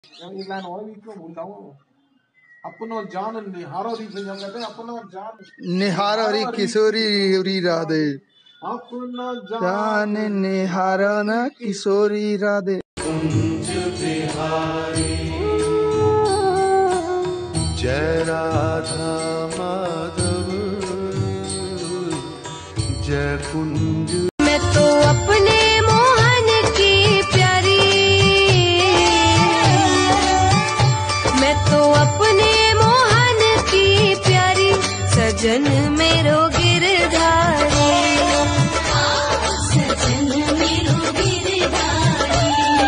ये लाइन और भी क्यों भूल जाऊं? अपनो जान निहारो री भैया कहते हैं अपनो जान निहारो री किशोरी री राधे अपना जान निहारो न किशोरी राधे। कुंज बिहारी जय राधा माधव जय कुंज। मैं तो अपने मोहन की प्यारी, मैं तो अपने मोहन की प्यारी, सजन मेरो गिरधारी, सजन मेरो गिरधारी,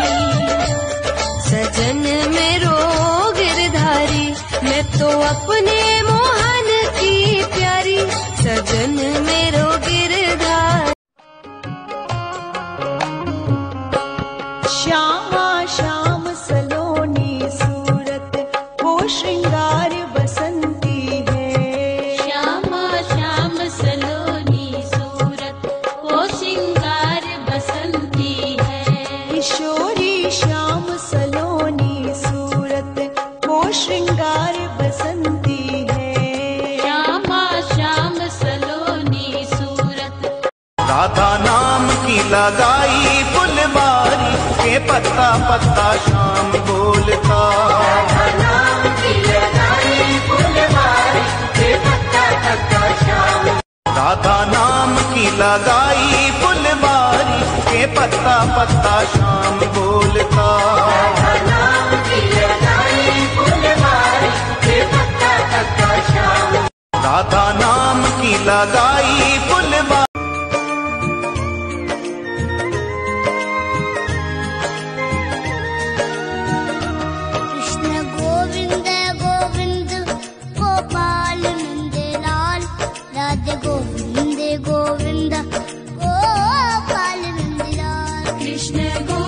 सजन मेरो गिरधारी। मैं तो अपने मोहन की प्यारी, सजन मेरो गिरधारी। श्यामा श्याम सलोनी सूरत वो श्रृंगार बसंती है, श्यामा श्याम सलोनी सूरत वो श्रृंगार बसंती है। किशोरी श्याम सलोनी सूरत वो श्रृंगार बसंती है, श्यामा श्याम सलोनी सूरत। राधा नाम की लगाई फुलवारी के पत्ता पत्ता शाम बोलता, राधा नाम की लगाई फुलवारी के पत्ता पत्ता श्याम, राधा नाम की लगाई फुलवारी के पत्ता पत्ता शाम बोलता, राधा नाम की लगाई फुलवारी के पत्ता पत्ता श्याम, राधा नाम की लगाई फुलवारी। कृष्ण गोविंद गोविंद गोपाल नंद लाल, राधे गोविंद गोविंद गोपाल नंद लाल। कृष्ण